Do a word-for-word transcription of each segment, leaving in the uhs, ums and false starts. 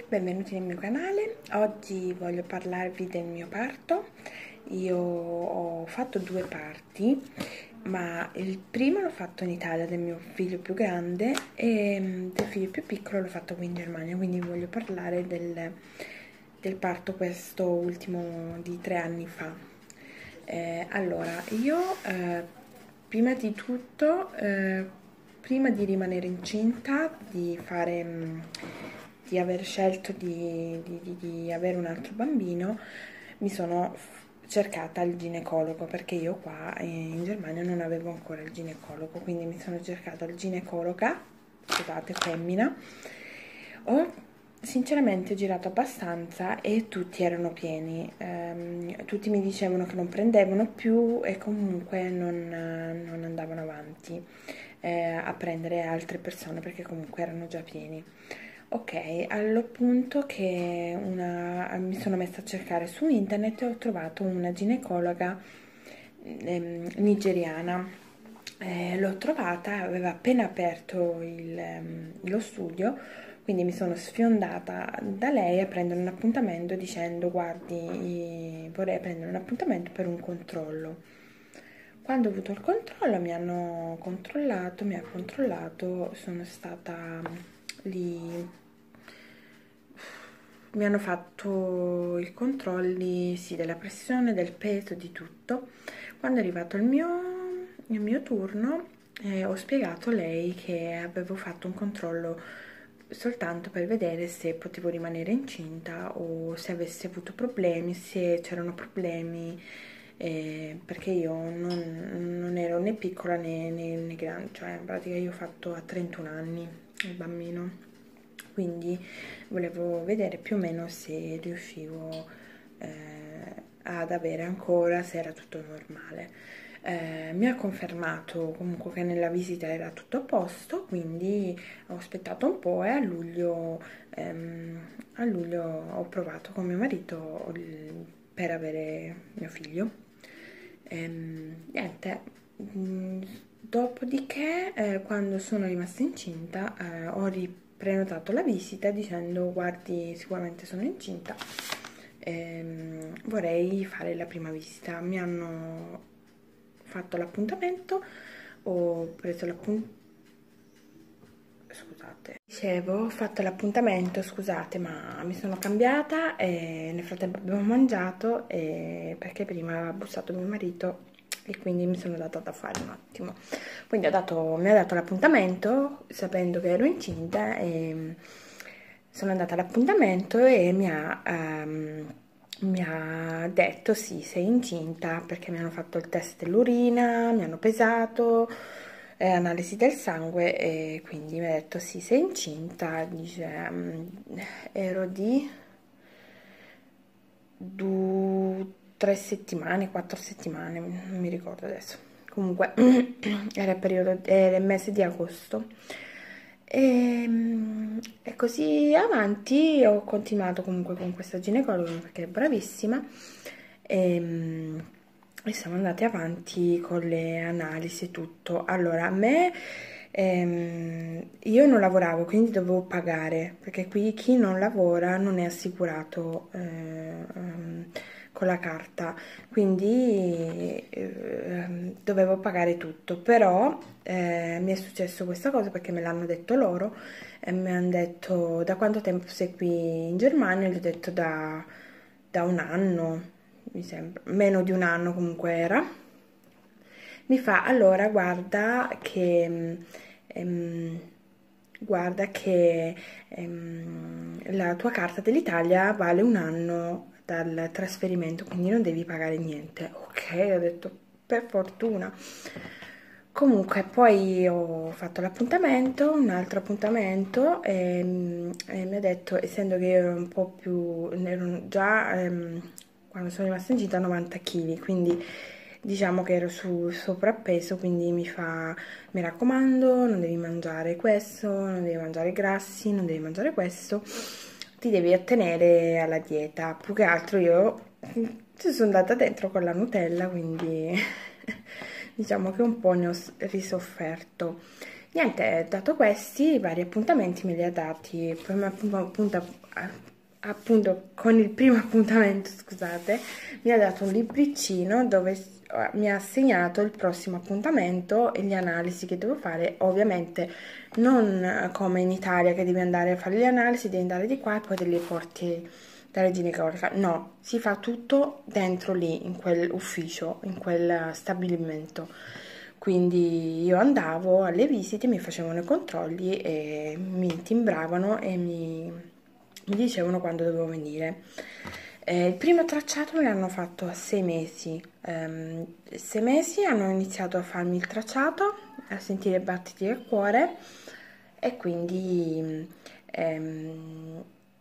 Benvenuti nel mio canale. Oggi voglio parlarvi del mio parto. Io ho fatto due parti, ma il primo l'ho fatto in Italia del mio figlio più grande e del figlio più piccolo l'ho fatto qui in Germania, quindi vi voglio parlare del, del parto questo ultimo di tre anni fa. Eh, allora, io eh, prima di tutto, eh, prima di rimanere incinta, di fare... Mh, di aver scelto di, di, di, di avere un altro bambino, mi sono cercata il ginecologo, perché io qua in Germania non avevo ancora il ginecologo, quindi mi sono cercata il ginecologa, scusate, femmina. Ho sinceramente girato abbastanza e tutti erano pieni, ehm, tutti mi dicevano che non prendevano più e comunque non, non andavano avanti eh, a prendere altre persone perché comunque erano già pieni. Ok, al punto che una, mi sono messa a cercare su internet e ho trovato una ginecologa ehm, nigeriana. Eh, l'ho trovata, aveva appena aperto il, ehm, lo studio, quindi mi sono sfiondata da lei a prendere un appuntamento dicendo: guardi, vorrei prendere un appuntamento per un controllo. Quando ho avuto il controllo mi hanno controllato, mi ha controllato, sono stata lì, mi hanno fatto i controlli, sì, della pressione, del peso, di tutto. Quando è arrivato il mio, il mio turno, eh, ho spiegato a lei che avevo fatto un controllo soltanto per vedere se potevo rimanere incinta o se avessi avuto problemi, se c'erano problemi, eh, perché io non, non ero né piccola né, né, né grande, cioè in pratica io ho fatto a trentuno anni il bambino, quindi volevo vedere più o meno se riuscivo eh, ad avere ancora, se era tutto normale. Eh, mi ha confermato comunque che nella visita era tutto a posto, quindi ho aspettato un po' e a luglio, ehm, a luglio ho provato con mio marito per avere mio figlio. Ehm, niente, mh, dopodiché eh, quando sono rimasta incinta eh, ho riprenotato la visita dicendo: guardi, sicuramente sono incinta, ehm, vorrei fare la prima visita. Mi hanno fatto l'appuntamento, ho preso l'appuntamento, scusate, dicevo, ho fatto l'appuntamento, scusate, ma mi sono cambiata e nel frattempo abbiamo mangiato, e perché prima aveva bussato mio marito e quindi mi sono data da fare un attimo. Quindi ho dato, mi ha dato l'appuntamento sapendo che ero incinta e sono andata all'appuntamento e mi ha... Um, mi ha detto: sì, sei incinta, perché mi hanno fatto il test dell'urina, mi hanno pesato, eh, analisi del sangue, e quindi mi ha detto: sì, sei incinta. Dice, um, ero di due, tre settimane, quattro settimane, non mi ricordo adesso. Comunque era il periodo, era il mese di agosto. E, e così avanti ho continuato comunque con questa ginecologa perché è bravissima, e, e siamo andati avanti con le analisi e tutto. Allora, a me ehm, io non lavoravo, quindi dovevo pagare, perché qui chi non lavora non è assicurato eh, ehm, con la carta, quindi eh, dovevo pagare tutto. Però eh, mi è successo questa cosa perché me l'hanno detto loro e mi hanno detto: da quanto tempo sei qui in Germania? Gli ho detto da, da un anno, mi sembra, meno di un anno comunque era. Mi fa: allora guarda che ehm, guarda che ehm, la tua carta dell'Italia vale un anno dal trasferimento, quindi non devi pagare niente. Ok, ho detto per fortuna. Comunque poi ho fatto l'appuntamento, un altro appuntamento, e, e mi ha detto, essendo che io ero un po' più, ero già ehm, quando sono rimasta incinta novanta chili, quindi diciamo che ero su sovrappeso, quindi mi fa: mi raccomando, non devi mangiare questo, non devi mangiare grassi, non devi mangiare questo, ti devi attenere alla dieta. Più che altro io ci sono andata dentro con la Nutella, quindi diciamo che un po' ne ho risofferto. niente, dato questi, i vari appuntamenti me li ha dati, prima appunto, appunto con il primo appuntamento, scusate, mi ha dato un libricino dove mi ha segnato il prossimo appuntamento e le analisi che devo fare, ovviamente non come in Italia che devi andare a fare le analisi, devi andare di qua e poi te le porti dalla ginecologa. No, si fa tutto dentro lì, in quell'ufficio, in quel stabilimento. Quindi io andavo alle visite, mi facevano i controlli e mi timbravano e mi, mi dicevano quando dovevo venire. Eh, il primo tracciato me l'hanno fatto a sei mesi. Um, sei mesi hanno iniziato a farmi il tracciato, a sentire i battiti del cuore e quindi um,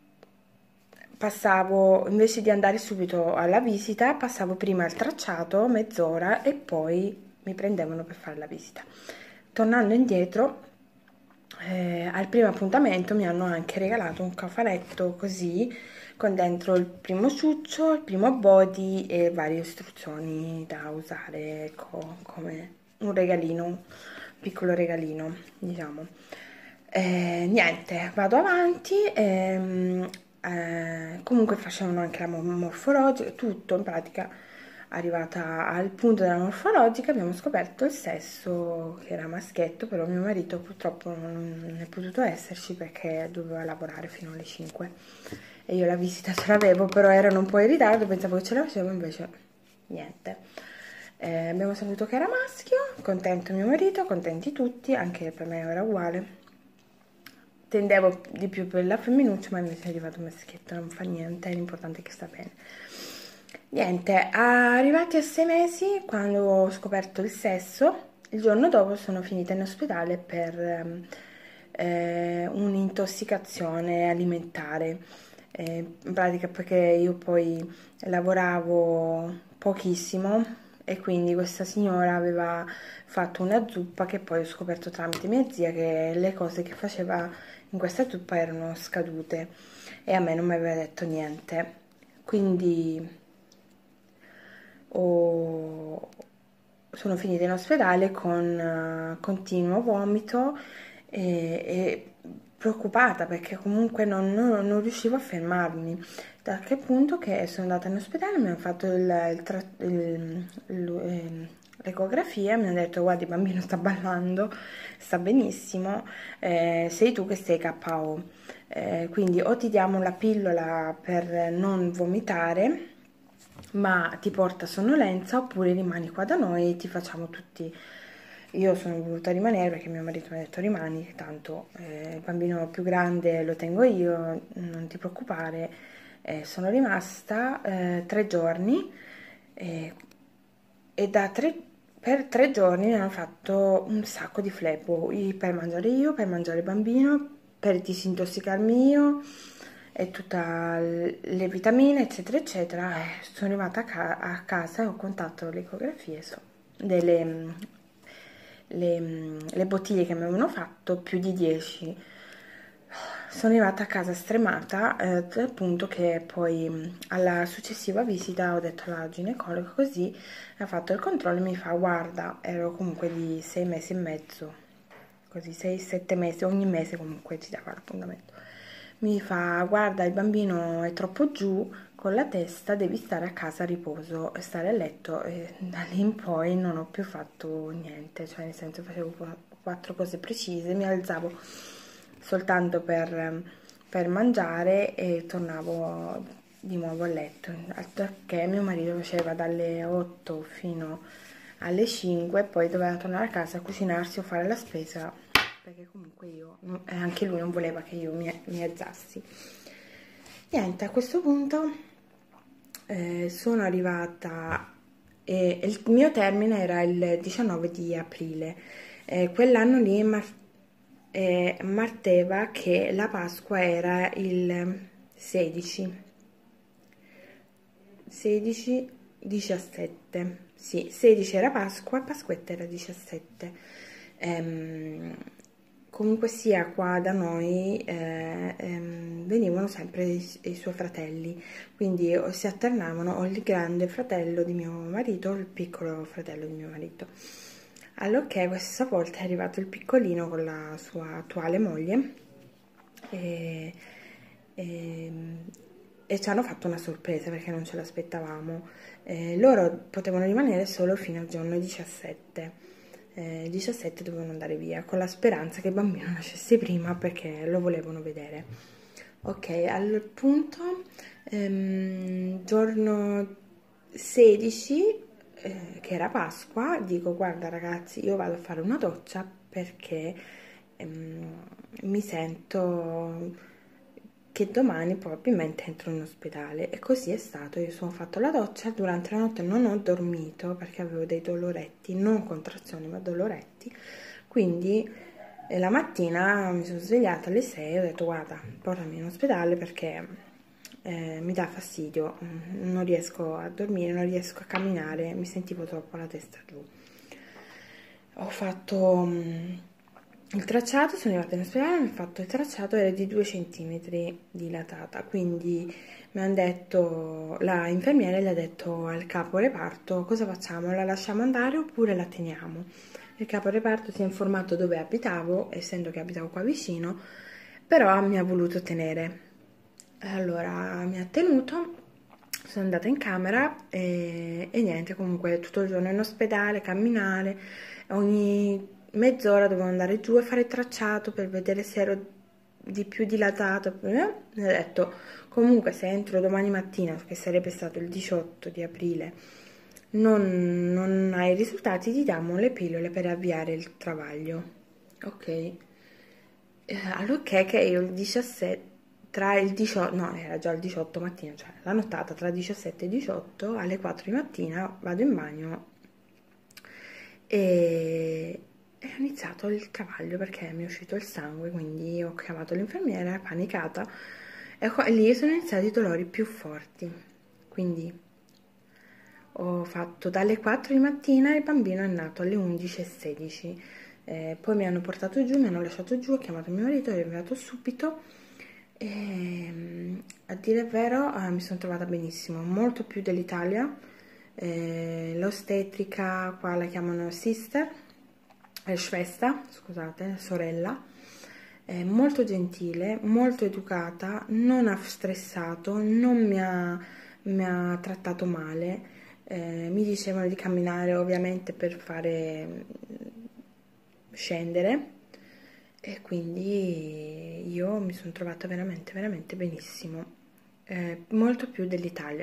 passavo, invece di andare subito alla visita, passavo prima al tracciato, mezz'ora, e poi mi prendevano per fare la visita. Tornando indietro, eh, al primo appuntamento mi hanno anche regalato un cofanetto così, con dentro il primo ciuccio, il primo body e varie istruzioni da usare, ecco, come un regalino, un piccolo regalino, diciamo. Eh, niente, vado avanti. Ehm, eh, comunque facevano anche la morfologica, tutto in pratica. Arrivata al punto della morfologica abbiamo scoperto il sesso, che era maschietto, però mio marito purtroppo non è potuto esserci perché doveva lavorare fino alle cinque e io la visita ce l'avevo, però erano un po' in ritardo, pensavo che ce la facevo, invece niente. Eh, abbiamo saputo che era maschio, contento mio marito, contenti tutti, anche per me era uguale. Tendevo di più per la femminuccia, ma invece è arrivato un maschietto, non fa niente, l'importante è che sta bene. Niente, arrivati a sei mesi, quando ho scoperto il sesso, il giorno dopo sono finita in ospedale per eh, un'intossicazione alimentare. Eh, in pratica perché io poi lavoravo pochissimo e quindi questa signora aveva fatto una zuppa che poi ho scoperto tramite mia zia che le cose che faceva in questa zuppa erano scadute e a me non mi aveva detto niente. Quindi ho, sono finita in ospedale con uh, continuo vomito e, e preoccupata perché comunque non, non, non riuscivo a fermarmi. Da che punto che sono andata in ospedale, mi hanno fatto l'ecografia, mi hanno detto guarda il bambino sta ballando, sta benissimo, eh, sei tu che sei K O, eh, quindi o ti diamo la pillola per non vomitare ma ti porta sonnolenza, oppure rimani qua da noi e ti facciamo tutti. Io sono voluta rimanere perché mio marito mi ha detto rimani, tanto eh, il bambino più grande lo tengo io, non ti preoccupare. Eh, sono rimasta eh, tre giorni eh, e da tre, per tre giorni mi hanno fatto un sacco di flebo per mangiare io, per mangiare il bambino, per disintossicarmi io e tutte le vitamine eccetera eccetera. Eh, sono arrivata a, ca a casa e ho contato le ecografie so, delle le, le bottiglie che mi avevano fatto, più di dieci. Sono arrivata a casa stremata, eh, al punto che poi alla successiva visita ho detto alla ginecologa, così ha fatto il controllo e mi fa guarda, ero comunque di sei mesi e mezzo, così sei sette mesi, ogni mese comunque ci dava l'appuntamento. Mi fa guarda il bambino è troppo giù con la testa, devi stare a casa a riposo e stare a letto, e da lì in poi non ho più fatto niente, cioè nel senso facevo quattro cose precise, mi alzavo soltanto per, per mangiare e tornavo di nuovo a letto, perché mio marito faceva dalle otto fino alle cinque, poi doveva tornare a casa a cucinarsi o fare la spesa, perché comunque io, e anche lui non voleva che io mi, mi alzassi. Niente, a questo punto eh, sono arrivata, e il mio termine era il diciannove di aprile, eh, quell'anno lì mar eh, marteva che la Pasqua era il sedici, sedici, diciassette, sì, sedici era Pasqua, Pasquetta era diciassette. Ehm, comunque sia qua da noi eh, ehm, venivano sempre i, i suoi fratelli, quindi si alternavano o il grande fratello di mio marito o il piccolo fratello di mio marito. Allorché questa volta è arrivato il piccolino con la sua attuale moglie e, e, e ci hanno fatto una sorpresa perché non ce l'aspettavamo. Eh, loro potevano rimanere solo fino al giorno diciassette. Eh, diciassette dovevano andare via con la speranza che il bambino nascesse prima perché lo volevano vedere. Ok, al punto ehm, giorno sedici, eh, che era Pasqua, dico guarda ragazzi, io vado a fare una doccia perché ehm, mi sento che domani probabilmente entro in ospedale, e così è stato. Io sono fatto la doccia, durante la notte non ho dormito perché avevo dei doloretti, non contrazioni ma doloretti, quindi eh, la mattina mi sono svegliata alle sei e ho detto guarda portami in ospedale perché eh, mi dà fastidio, non riesco a dormire, non riesco a camminare, mi sentivo troppo la testa giù. Ho fatto um, il tracciato, sono arrivata in ospedale, mi ho fatto il tracciato, era di due centimetri dilatata, quindi mi hanno detto, la infermiera gli ha detto al capo reparto cosa facciamo, la lasciamo andare oppure la teniamo. Il capo reparto si è informato dove abitavo, essendo che abitavo qua vicino, però mi ha voluto tenere. Allora mi ha tenuto, sono andata in camera e, e niente, comunque tutto il giorno in ospedale, camminare, ogni mezz'ora dovevo andare giù e fare il tracciato per vedere se ero di più dilatato. Mi ha detto comunque se entro domani mattina, che sarebbe stato il diciotto di aprile, non, non hai risultati, ti diamo le pillole per avviare il travaglio. Ok. Eh, allorché che io il diciassette, tra il diciotto, no, era già il diciotto mattina, cioè la nottata tra diciassette e diciotto, alle quattro di mattina vado in bagno e, e ho iniziato il travaglio perché mi è uscito il sangue, quindi ho chiamato l'infermiera, panicata, e qua- lì sono iniziati i dolori più forti, quindi ho fatto dalle quattro di mattina, il bambino è nato alle undici e sedici. Eh, poi mi hanno portato giù, mi hanno lasciato giù, ho chiamato mio marito, è arrivato subito e a dire il vero eh, mi sono trovata benissimo, molto più dell'Italia. Eh, l'ostetrica qua la chiamano sister, eh, Schwester, scusate, sorella, è molto gentile, molto educata, non ha stressato, non mi ha, mi ha trattato male. Eh, mi dicevano di camminare ovviamente per fare scendere, e quindi io mi sono trovata veramente veramente benissimo, eh, molto più dell'Italia,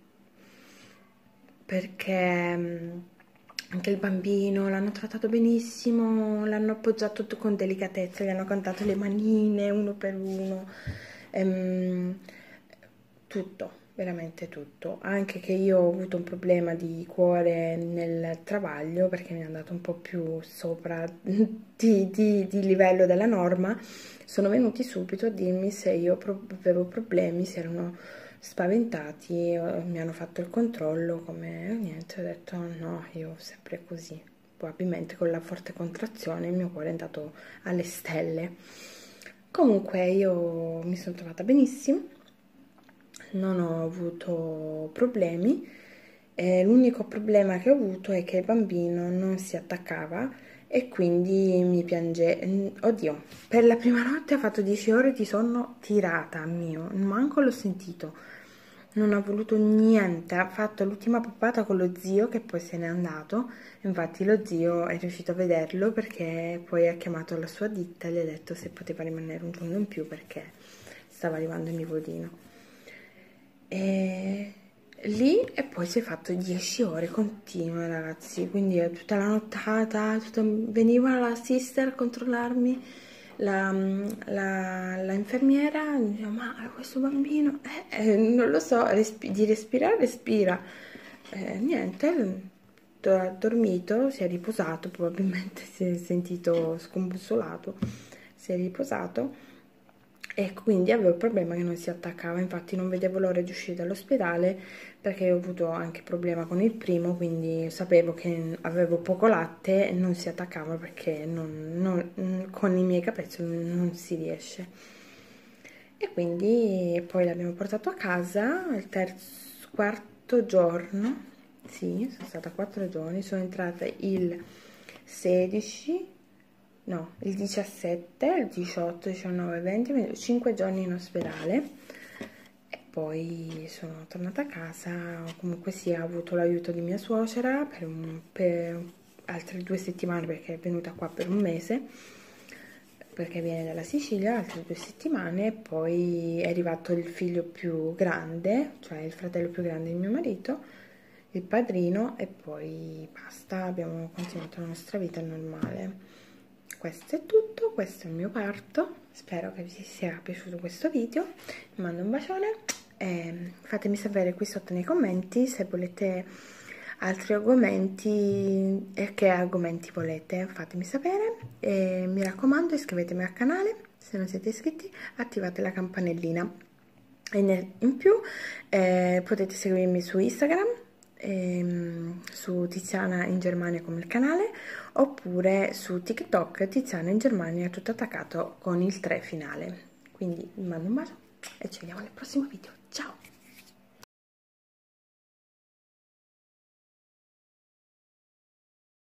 perché mh, anche il bambino l'hanno trattato benissimo, l'hanno appoggiato tutto con delicatezza, gli hanno contato le manine uno per uno, ehm, tutto, veramente tutto. Anche che io ho avuto un problema di cuore nel travaglio perché mi è andato un po' più sopra di, di, di livello della norma, sono venuti subito a dirmi se io pro avevo problemi, si erano spaventati, mi hanno fatto il controllo, come niente, ho detto no, io sempre così, probabilmente con la forte contrazione il mio cuore è andato alle stelle. Comunque io mi sono trovata benissimo, non ho avuto problemi, eh, l'unico problema che ho avuto è che il bambino non si attaccava e quindi mi piange. Oddio, per la prima notte ha fatto dieci ore di sonno tirata, mio, manco l'ho sentito, non ha voluto niente, ha fatto l'ultima poppata con lo zio che poi se n'è andato, infatti lo zio è riuscito a vederlo perché poi ha chiamato la sua ditta e gli ha detto se poteva rimanere un giorno in più perché stava arrivando il nivolino. E lì e poi si è fatto dieci ore continue, ragazzi, quindi tutta la nottata, tutta, veniva la sister a controllarmi, la, la, la infermiera, diceva, ma questo bambino, eh, eh, non lo so, respi di respirare respira, eh, niente, ha dormito, si è riposato, probabilmente si è sentito scombussolato, si è riposato e quindi avevo il problema che non si attaccava, infatti non vedevo l'ora di uscire dall'ospedale perché ho avuto anche problema con il primo, quindi sapevo che avevo poco latte e non si attaccava perché non, non, con i miei capezzoli non si riesce. E quindi poi l'abbiamo portato a casa il terzo, quarto giorno, sì, sono stata quattro giorni, sono entrata il sedici, no, il diciassette, il diciotto, diciannove, venti, venti, cinque giorni in ospedale e poi sono tornata a casa. Comunque sì, ho avuto l'aiuto di mia suocera per, un, per altre due settimane perché è venuta qua per un mese, perché viene dalla Sicilia, altre due settimane, e poi è arrivato il figlio più grande, cioè il fratello più grande di mio marito, il padrino, e poi basta, abbiamo continuato la nostra vita normale. Questo è tutto, questo è il mio parto, spero che vi sia piaciuto questo video, vi mando un bacione e fatemi sapere qui sotto nei commenti se volete altri argomenti e che argomenti volete, fatemi sapere e mi raccomando iscrivetevi al canale, se non siete iscritti attivate la campanellina e in più eh, potete seguirmi su Instagram, ehm, su Tiziana in Germania come il canale, oppure su TikTok Tiziana in Germania tutto attaccato con il tre finale. Quindi vi mando un bacio e ci vediamo nel prossimo video, ciao!